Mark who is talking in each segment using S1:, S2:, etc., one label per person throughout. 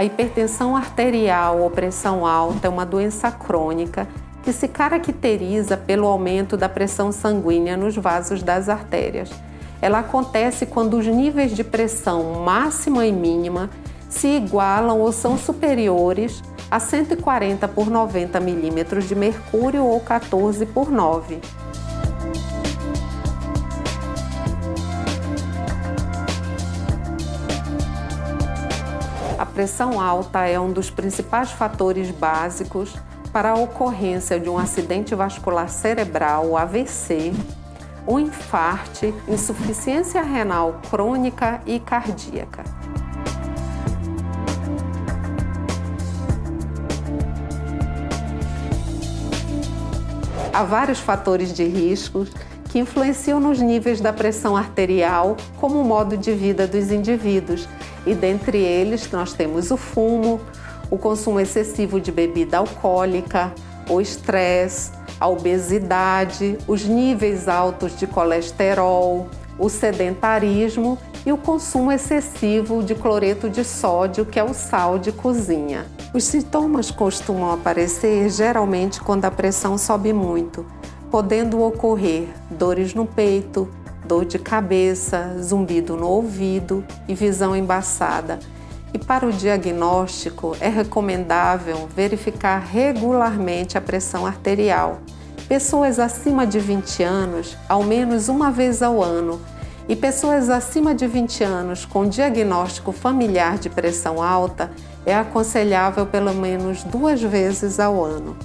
S1: A hipertensão arterial ou pressão alta é uma doença crônica que se caracteriza pelo aumento da pressão sanguínea nos vasos das artérias. Ela acontece quando os níveis de pressão máxima e mínima se igualam ou são superiores a 140 por 90 milímetros de mercúrio ou 14 por 9. A pressão alta é um dos principais fatores básicos para a ocorrência de um acidente vascular cerebral, AVC, um infarte, insuficiência renal crônica e cardíaca. Há vários fatores de risco que influenciam nos níveis da pressão arterial como o modo de vida dos indivíduos, e dentre eles nós temos o fumo, o consumo excessivo de bebida alcoólica, o estresse, a obesidade, os níveis altos de colesterol, o sedentarismo e o consumo excessivo de cloreto de sódio, que é o sal de cozinha. Os sintomas costumam aparecer geralmente quando a pressão sobe muito, podendo ocorrer dores no peito, dor de cabeça, zumbido no ouvido e visão embaçada. E para o diagnóstico é recomendável verificar regularmente a pressão arterial. Pessoas acima de 20 anos, ao menos uma vez ao ano, e pessoas acima de 20 anos com diagnóstico familiar de pressão alta, é aconselhável pelo menos 2 vezes ao ano.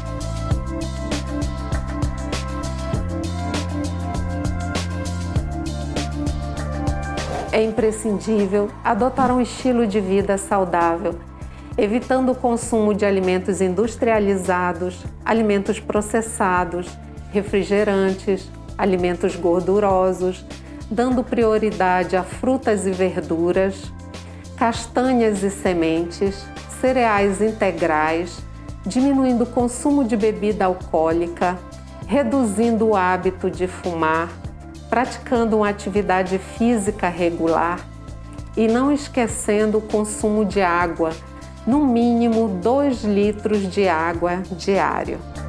S1: É imprescindível adotar um estilo de vida saudável, evitando o consumo de alimentos industrializados, alimentos processados, refrigerantes, alimentos gordurosos, dando prioridade a frutas e verduras, castanhas e sementes, cereais integrais, diminuindo o consumo de bebida alcoólica, reduzindo o hábito de fumar, praticando uma atividade física regular e não esquecendo o consumo de água, no mínimo 2 litros de água diário.